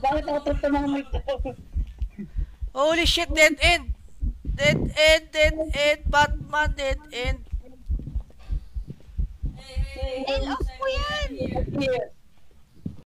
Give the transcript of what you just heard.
Bakit ako tumamay ito? Holy shit, dead end! Dead end, Batman, dead end. Nail off mo yan! Here.